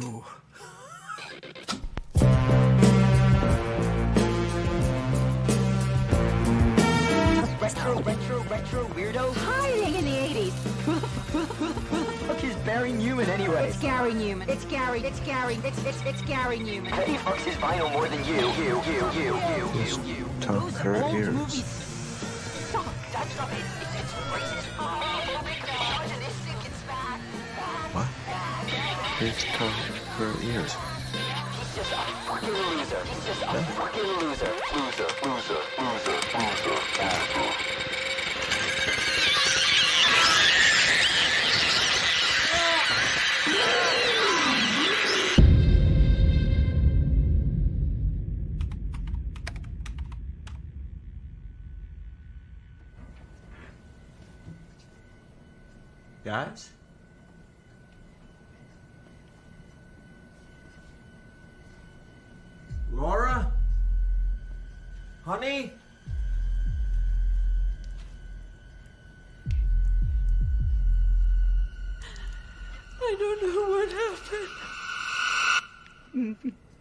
cool. Retro weirdo? Hiding in the 80s. Who the fuck is Barry Newman anyway? It's Gary Newman. It's Gary Newman. He fucks his vinyl more than you. Top her Old ears. movies suck. That stuff it's racist, homophobic, misogynistic, it's bad. What? Please top her ears. He's just a fucking loser. He's just a fucking loser. Loser. Guys? Laura? Honey? I don't know what happened.